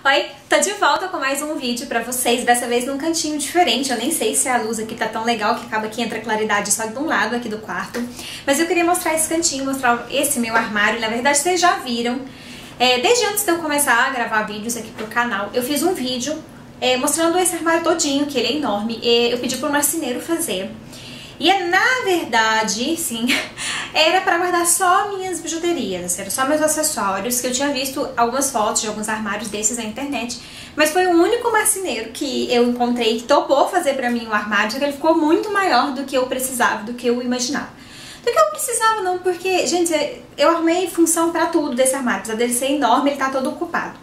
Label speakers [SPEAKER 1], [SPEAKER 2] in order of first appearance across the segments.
[SPEAKER 1] Oi, tô de volta com mais um vídeo pra vocês, dessa vez num cantinho diferente. Eu nem sei se a luz aqui tá tão legal que acaba que entra claridade só de um lado aqui do quarto. Mas eu queria mostrar esse cantinho, mostrar esse meu armário. Na verdade vocês já viram, desde antes de eu começar a gravar vídeos aqui pro canal, eu fiz um vídeo mostrando esse armário todinho, que ele é enorme. Eu pedi pro marceneiro fazer. E na verdade, sim, era pra guardar só minhas bijuterias, era só meus acessórios, que eu tinha visto algumas fotos de alguns armários desses na internet, mas foi o único marceneiro que eu encontrei que topou fazer pra mim um armário, só que ele ficou muito maior do que eu precisava, do que eu imaginava. Do que eu precisava não, porque, gente, eu arrumei função pra tudo desse armário, apesar dele ser enorme, ele tá todo ocupado.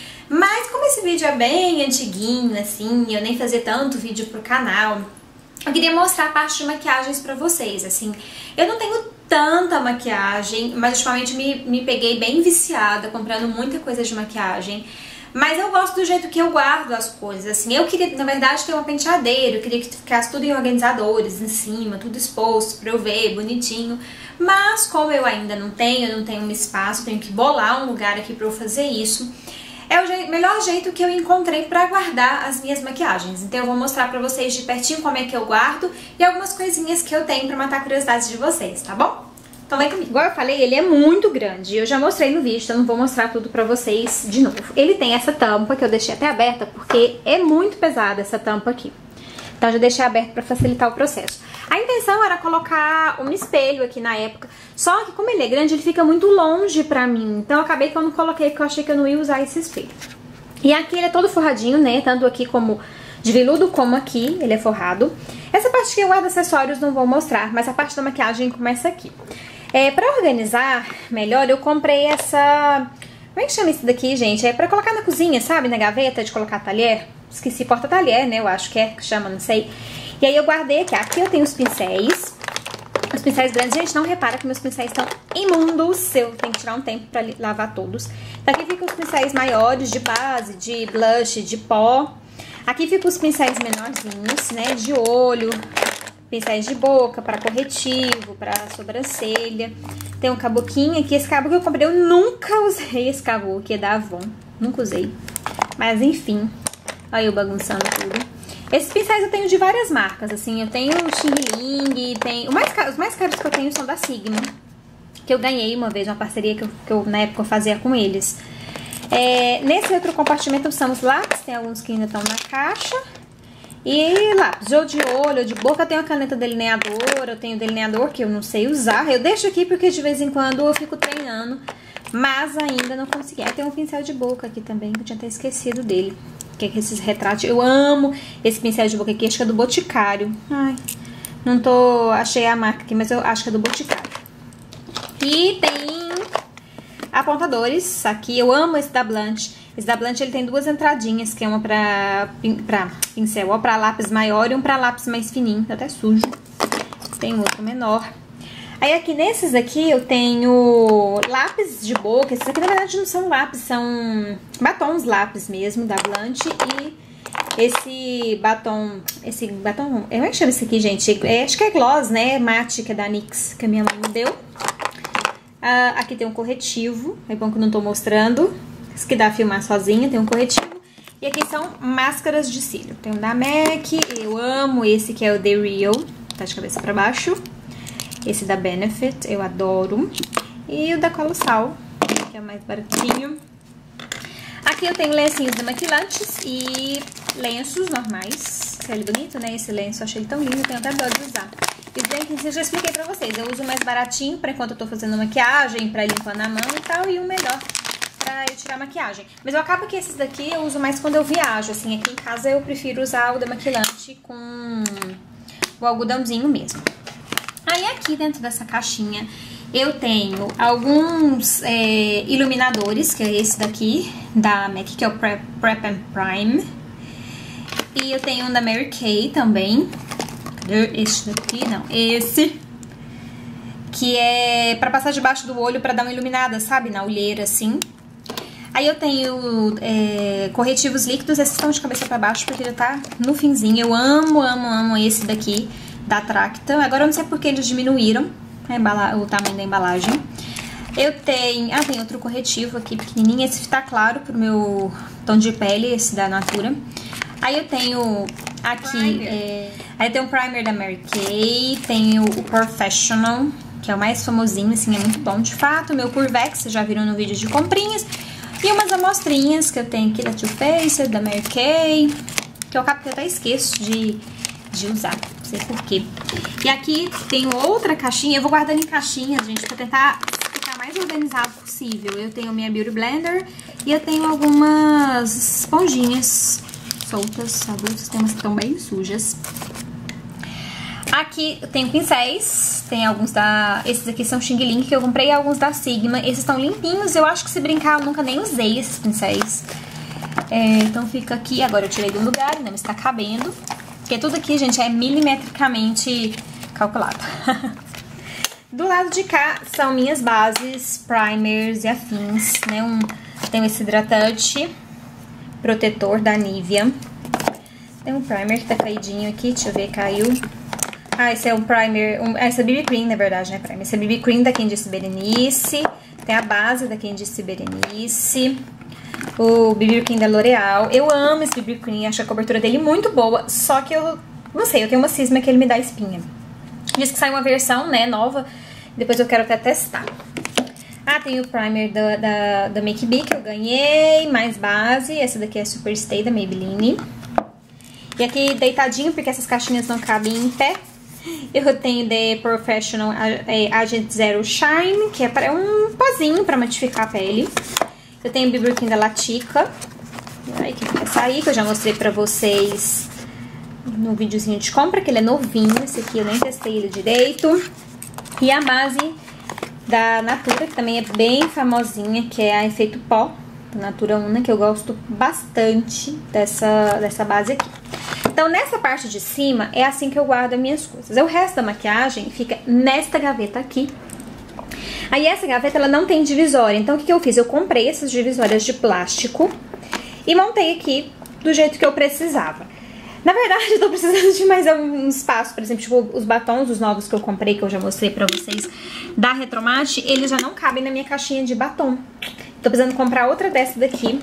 [SPEAKER 1] Mas como esse vídeo é bem antiguinho, assim, eu nem fazia tanto vídeo pro canal, eu queria mostrar a parte de maquiagens pra vocês, assim. Eu não tenho tanta maquiagem, mas ultimamente me peguei bem viciada, comprando muita coisa de maquiagem. Mas eu gosto do jeito que eu guardo as coisas, assim. Eu queria, na verdade, ter uma penteadeira, eu queria que ficasse tudo em organizadores, em cima, tudo exposto pra eu ver, bonitinho. Mas como eu ainda não tenho um espaço, tenho que bolar um lugar aqui pra eu fazer isso. É o melhor jeito que eu encontrei pra guardar as minhas maquiagens. Então eu vou mostrar pra vocês de pertinho como é que eu guardo e algumas coisinhas que eu tenho pra matar a curiosidade de vocês, tá bom? Então vem comigo. Igual eu falei, ele é muito grande. Eu já mostrei no vídeo, então não vou mostrar tudo pra vocês de novo. Ele tem essa tampa que eu deixei até aberta porque é muito pesada essa tampa aqui. Então eu já deixei aberto pra facilitar o processo. A intenção era colocar um espelho aqui na época, só que como ele é grande, ele fica muito longe pra mim. Então eu acabei que eu não coloquei, porque eu achei que eu não ia usar esse espelho. E aqui ele é todo forradinho, né? Tanto aqui como de veludo, como aqui, ele é forrado. Essa parte que eu guardo acessórios não vou mostrar, mas a parte da maquiagem começa aqui. Pra organizar melhor, eu comprei essa... Como é que chama isso daqui, gente? É pra colocar na cozinha, sabe? Na gaveta de colocar talher. Esqueci, porta-talher, né? Eu acho que chama, não sei. E aí eu guardei aqui. Aqui eu tenho os pincéis. Os pincéis grandes. Gente, não repara que meus pincéis estão imundos. Eu tenho que tirar um tempo pra lavar todos. Então, aqui ficam os pincéis maiores, de base, de blush, de pó. Aqui ficam os pincéis menorzinhos, né? De olho. Pincéis de boca, pra corretivo, pra sobrancelha. Tem um caboquinho aqui. Esse cabo que eu comprei, eu nunca usei esse cabo aqui, é da Avon. Nunca usei. Mas, enfim. Olha eu bagunçando tudo. Esses pincéis eu tenho de várias marcas, assim, eu tenho o Xing Ling, tem... os mais caros que eu tenho são da Sigma, que eu ganhei uma vez, uma parceria que eu na época eu fazia com eles. Nesse outro compartimento são os lápis, tem alguns que ainda estão na caixa, e lápis, ou de olho, ou de boca. Eu tenho a caneta delineadora, eu tenho delineador que eu não sei usar, eu deixo aqui porque de vez em quando eu fico treinando, mas ainda não consegui. Tem um pincel de boca aqui também, que eu tinha até esquecido dele. Que é esses retratos, eu amo esse pincel de boca aqui, acho que é do Boticário. Ai, não achei a marca aqui, mas eu acho que é do Boticário. E tem apontadores, aqui eu amo esse da Blanche. Esse da Blanche ele tem duas entradinhas, que é uma pra pincel, ó, pra lápis maior e um pra lápis mais fininho, tá até sujo. Tem outro menor. Aí aqui nesses aqui eu tenho lápis de boca. Esses aqui na verdade não são lápis, são batons lápis mesmo, da Blanche. E esse batom, como é que chama esse aqui, gente? Acho que é gloss, né? Mate, que é da NYX, que a minha mãe me deu. Aqui tem um corretivo, é bom que eu não tô mostrando. Isso que dá a filmar sozinha, tem um corretivo. E aqui são máscaras de cílio. Tem um da MAC, eu amo esse que é o The Real, tá de cabeça pra baixo. Esse da Benefit, eu adoro. E o da Colossal, que é o mais baratinho. Aqui eu tenho lencinhos demaquilantes e lenços normais. Olha bonito, né? Esse lenço, eu achei ele tão lindo, eu tenho até dó de usar. E os dentes eu já expliquei pra vocês. Eu uso o mais baratinho pra enquanto eu tô fazendo maquiagem, pra limpar na mão e tal. E o melhor pra eu tirar maquiagem. Mas eu acabo que esses daqui eu uso mais quando eu viajo, assim. Aqui em casa eu prefiro usar o demaquilante com o algodãozinho mesmo. Aí aqui dentro dessa caixinha eu tenho alguns iluminadores, que é esse daqui, da MAC, que é o Prep and Prime. E eu tenho um da Mary Kay também. Cadê este daqui? Não, esse. Que é pra passar debaixo do olho pra dar uma iluminada, sabe? Na olheira, assim. Aí eu tenho corretivos líquidos, esses estão de cabeça pra baixo porque já tá no finzinho. Eu amo, amo, amo esse daqui, da Tracta. Agora eu não sei porque eles diminuíram o tamanho da embalagem. Eu tenho... Ah, tem outro corretivo aqui pequenininho. Esse tá claro pro meu tom de pele, esse da Natura. Aí eu tenho aqui... Aí tem o primer da Mary Kay. Tenho o Professional, que é o mais famosinho, assim, é muito bom de fato. Meu Curvex, vocês já viram no vídeo de comprinhas. E umas amostrinhas que eu tenho aqui da Too Faced, da Mary Kay, que eu acabo que eu até esqueço de usar, não sei porquê. E aqui tem outra caixinha, eu vou guardando em caixinhas, gente, pra tentar ficar mais organizado possível. Eu tenho minha Beauty Blender e eu tenho algumas esponjinhas soltas, adultas, tem umas que estão bem sujas. Aqui eu tenho pincéis, tem alguns da... Esses aqui são Xing Ling, que eu comprei, alguns da Sigma. Esses estão limpinhos, eu acho que se brincar eu nunca nem usei esses pincéis. Então fica aqui, agora eu tirei do lugar, não está cabendo. Porque tudo aqui, gente, é milimetricamente calculado. Do lado de cá são minhas bases, primers e afins, né? Tenho esse hidratante protetor da Nivea. Tem um primer que tá caidinho aqui, deixa eu ver, caiu. Ah, esse é um primer, esse é BB Cream, na verdade, né, primer. Esse é BB Cream da Candice Berenice. Tem a base da Candice Berenice. O BB Cream da L'Oreal. Eu amo esse BB Cream, acho a cobertura dele muito boa. Só que eu, não sei, eu tenho uma cisma que ele me dá espinha. Diz que sai uma versão, né, nova. Depois eu quero até testar. Ah, tem o primer da Make Be que eu ganhei. Mais base, essa daqui é Super Stay da Maybelline. E aqui deitadinho, porque essas caixinhas não cabem em pé. Eu tenho The Professional Agent Zero Shine, que é um pozinho pra matificar a pele. Eu tenho o BB Cream da Latica, aí que vai sair, que eu já mostrei pra vocês no videozinho de compra, que ele é novinho. Esse aqui eu nem testei ele direito. E a base da Natura, que também é bem famosinha, que é a Efeito Pó, da Natura Una, que eu gosto bastante dessa base aqui. Então, nessa parte de cima, é assim que eu guardo as minhas coisas. O resto da maquiagem fica nesta gaveta aqui. Aí, essa gaveta, ela não tem divisória. Então, o que eu fiz? Eu comprei essas divisórias de plástico e montei aqui do jeito que eu precisava. Na verdade, eu tô precisando de mais um espaço. Por exemplo, tipo, os batons, os novos que eu comprei, que eu já mostrei pra vocês, da Retromate, eles já não cabem na minha caixinha de batom. Tô precisando comprar outra dessa daqui.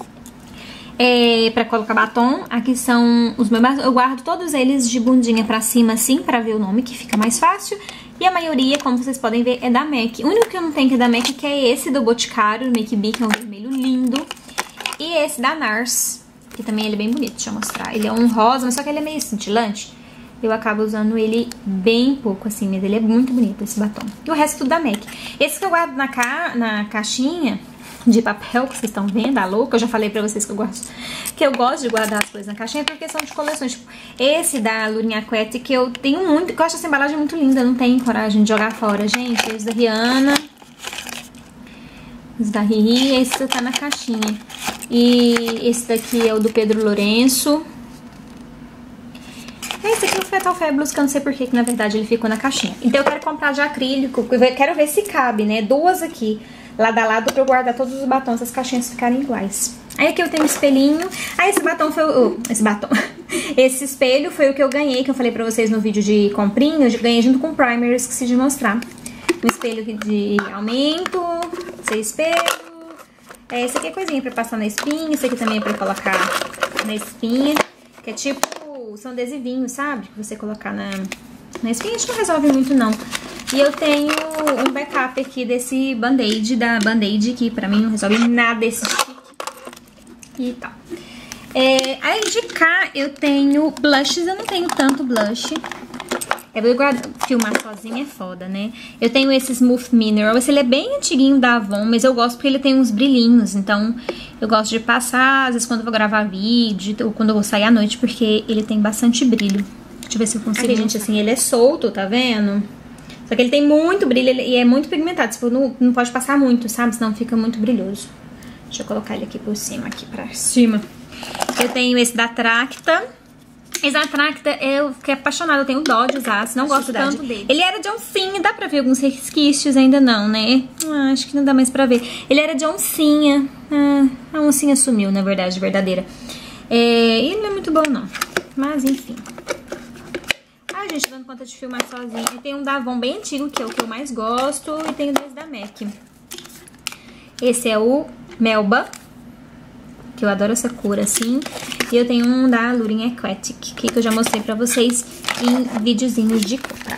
[SPEAKER 1] Pra colocar batom. Aqui são os meus batons. Eu guardo todos eles de bundinha pra cima, assim, pra ver o nome, que fica mais fácil. E a maioria, como vocês podem ver, é da MAC. O único que eu não tenho que é da MAC, que é esse do Boticário, Make Be, que é um vermelho lindo. E esse da NARS, que também ele é bem bonito, deixa eu mostrar. Ele é um rosa, mas só que ele é meio cintilante. Eu acabo usando ele bem pouco, assim, mas ele é muito bonito, esse batom. E o resto tudo da MAC. Esse que eu guardo na caixinha de papel, que vocês estão vendo, a louca, eu já falei pra vocês que eu gosto de guardar as coisas na caixinha, porque são de coleções. Tipo, esse da Lurinha Aquete, que eu tenho muito, que eu acho essa embalagem muito linda, não tenho coragem de jogar fora, gente. Esse da Rihanna, esse da Riri, esse tá na caixinha. E esse daqui é o do Pedro Lourenço. Esse aqui é o Fatal Fabulous, que eu não sei porquê, que na verdade ele ficou na caixinha. Então eu quero comprar de acrílico, quero ver se cabe, né? Duas aqui, lado a lado, pra eu guardar todos os batons, as caixinhas ficarem iguais. Aí aqui eu tenho um espelhinho. Ah, esse batom foi o... Esse espelho foi o que eu ganhei, que eu falei pra vocês no vídeo de comprinha. Eu ganhei junto com o primer, eu esqueci de mostrar. Um espelho de aumento, esse espelho. Esse aqui é coisinha pra passar na espinha. Esse aqui também é pra colocar na espinha. Que é tipo... São adesivinhos, sabe? Que você colocar na espinha. Acho que não resolve muito, não. E eu tenho um backup aqui desse Band-Aid, da Band-Aid, que pra mim não resolve nada desse stick. E tal. Aí de cá eu tenho blushes. Eu não tenho tanto blush. Eu vou filmar sozinha, é foda, né? Eu tenho esse Smooth Mineral. Esse ele é bem antiguinho da Avon, mas eu gosto porque ele tem uns brilhinhos. Então, eu gosto de passar, às vezes quando eu vou gravar vídeo, ou quando eu vou sair à noite, porque ele tem bastante brilho. Deixa eu ver se eu consigo. Aqui, gente, assim, ele é solto, tá vendo? Só que ele tem muito brilho e é muito pigmentado. Tipo, não pode passar muito, sabe? Senão fica muito brilhoso. Deixa eu colocar ele aqui por cima, aqui pra cima. Eu tenho esse da Tracta. Esse da Tracta, eu fiquei apaixonada, eu tenho dó de usar, não gosto tanto dele. Ele era de oncinha, dá pra ver alguns resquícios, ainda não, né? Acho que não dá mais pra ver. Ele era de oncinha, a oncinha sumiu, na verdade, verdadeira. Ele não é muito bom, não, mas enfim. Ai, gente, dando conta de filmar sozinha. E tem um da Avon bem antigo, que é o que eu mais gosto, e tem dois da MAC. Esse é o Melba, que eu adoro essa cor assim. E eu tenho um da Lurin Aquatic, que eu já mostrei pra vocês em videozinhos de compra.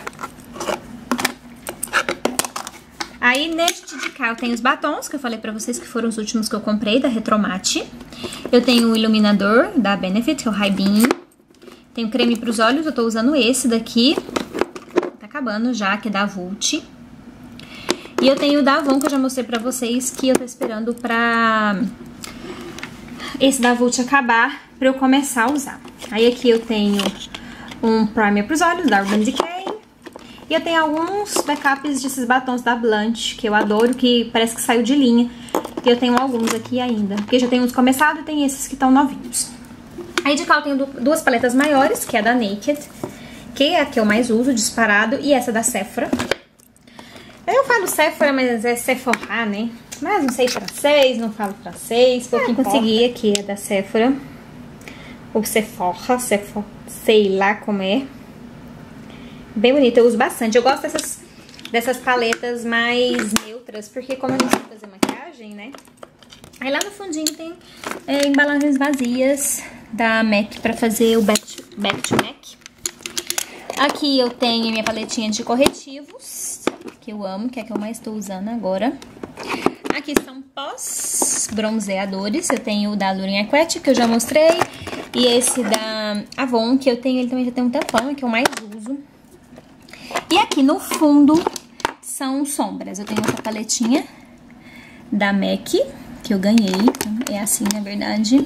[SPEAKER 1] Aí, neste de cá, eu tenho os batons, que eu falei pra vocês que foram os últimos que eu comprei, da Retromate. Eu tenho o iluminador da Benefit, que é o High Beam. Tenho creme pros olhos, eu tô usando esse daqui. Tá acabando já, que é da Vult. E eu tenho o da Avon, que eu já mostrei pra vocês, que eu tô esperando pra esse da Vult acabar, pra eu começar a usar. Aí aqui eu tenho um primer pros olhos, da Urban Decay. E eu tenho alguns backups desses batons da Blunt, que eu adoro, que parece que saiu de linha. E eu tenho alguns aqui ainda, porque já tem uns começados e tem esses que estão novinhos. Aí de cá eu tenho duas paletas maiores, que é a da Naked, que é a que eu mais uso, disparado, e essa da Sephora. Eu falo Sephora, mas é Sephora, né? Mas não sei francês, não falo francês, pouquinho consegui aqui, é da Sephora. Ou Sephora, sei lá como é. Bem bonita, eu uso bastante. Eu gosto dessas paletas mais neutras, porque como eu não sei fazer maquiagem, né? Aí lá no fundinho tem embalagens vazias da MAC pra fazer o Back to MAC. Aqui eu tenho minha paletinha de corretivos, que eu amo, que é a que eu mais estou usando agora. Aqui são pós bronzeadores. Eu tenho o da Lurin Aquatic, que eu já mostrei. E esse da Avon, que eu tenho, ele também já tem um tempão, que eu mais uso. E aqui no fundo são sombras. Eu tenho essa paletinha da MAC, que eu ganhei. É assim, na verdade.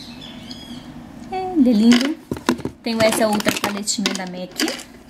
[SPEAKER 1] É lindo. Tenho essa outra paletinha da MAC.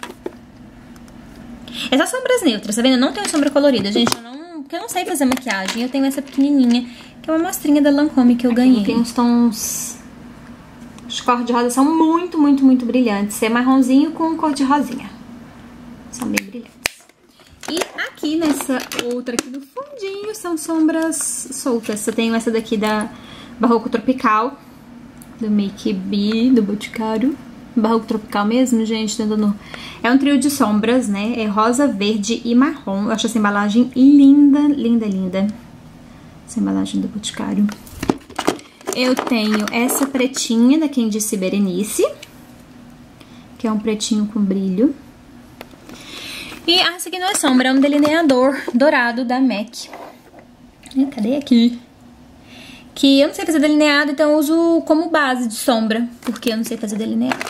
[SPEAKER 1] Essas sombras neutras, tá vendo? Eu não tenho sombra colorida, gente. Porque eu não sei fazer maquiagem. Eu tenho essa pequenininha, que é uma amostrinha da Lancôme que eu ganhei. Tem uns tons de cor de rosa, são muito, muito, muito brilhantes. É marronzinho com cor de rosinha. São bem brilhantes. E aqui nessa outra aqui do fundinho são sombras soltas. Eu tenho essa daqui da Barroco Tropical, do Make Be, do Boticário. Barroco Tropical mesmo, gente. É um trio de sombras, né? É rosa, verde e marrom. Eu acho essa embalagem linda, linda, linda. Essa embalagem do Boticário. Eu tenho essa pretinha da Quem Disse Berenice, que é um pretinho com brilho. E essa aqui não é sombra, é um delineador dourado da MAC. Cadê aqui? Que eu não sei fazer delineado, então eu uso como base de sombra, porque eu não sei fazer delineado.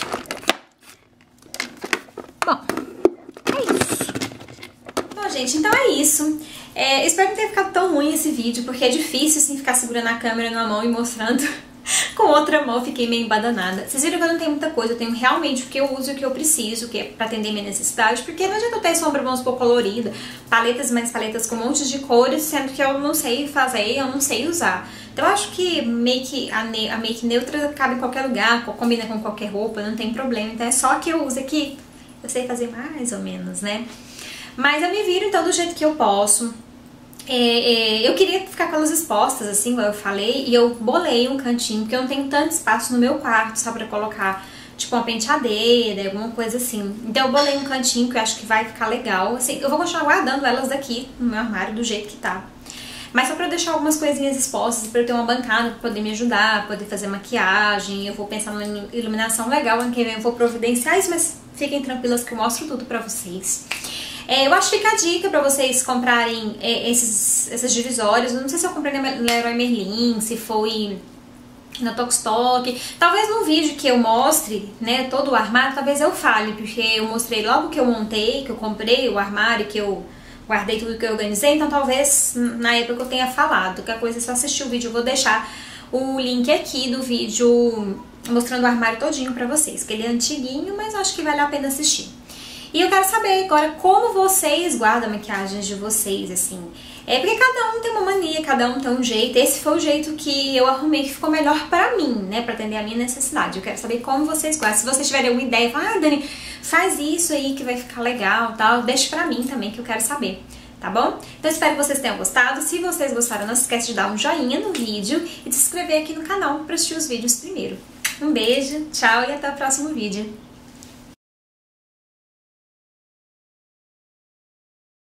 [SPEAKER 1] Bom, é isso. Bom, gente, então é isso. Espero que não tenha ficado tão ruim esse vídeo, porque é difícil, assim, ficar segurando a câmera numa mão e mostrando com outra mão. Fiquei meio embadanada. Vocês viram que eu não tenho muita coisa, eu tenho realmente o que eu uso e o que eu preciso, que é pra atender minha necessidade, porque não adianta eu ter sombra, vamos supor, colorida, paletas mais paletas com um monte de cores, sendo que eu não sei fazer, eu não sei usar. Então eu acho que a make neutra cabe em qualquer lugar, combina com qualquer roupa, não tem problema. Então é só que eu uso aqui, eu sei fazer mais ou menos, né? Mas eu me viro então do jeito que eu posso. Eu queria ficar com elas expostas, assim, como eu falei, e eu bolei um cantinho, porque eu não tenho tanto espaço no meu quarto, só pra colocar, tipo, uma penteadeira, alguma coisa assim. Então eu bolei um cantinho que eu acho que vai ficar legal. Assim, eu vou continuar guardando elas daqui no meu armário do jeito que tá. Mas só pra eu deixar algumas coisinhas expostas, pra eu ter uma bancada pra poder me ajudar, poder fazer maquiagem. Eu vou pensar numa iluminação legal, ano que vem eu vou providenciar isso, mas fiquem tranquilas que eu mostro tudo pra vocês. Eu acho que fica a dica pra vocês comprarem esses divisórios. Eu não sei se eu comprei na Leroy Merlin, se foi na Tokstok. Talvez no vídeo que eu mostre, né, todo o armário, talvez eu fale, porque eu mostrei logo que eu montei, que eu comprei o armário, que eu guardei tudo que eu organizei. Então talvez na época eu tenha falado. Qualquer coisa é só assistir o vídeo. Eu vou deixar o link aqui do vídeo mostrando o armário todinho pra vocês, que ele é antiguinho, mas eu acho que vale a pena assistir. E eu quero saber agora como vocês guardam a maquiagem de vocês, assim. Porque cada um tem uma mania, cada um tem um jeito. Esse foi o jeito que eu arrumei que ficou melhor pra mim, né? Pra atender a minha necessidade. Eu quero saber como vocês guardam. Se vocês tiverem alguma ideia, fala, Dani, faz isso aí que vai ficar legal, tal. Deixa pra mim também, que eu quero saber, tá bom? Então espero que vocês tenham gostado. Se vocês gostaram, não se esquece de dar um joinha no vídeo e de se inscrever aqui no canal pra assistir os vídeos primeiro. Um beijo, tchau e até o próximo vídeo.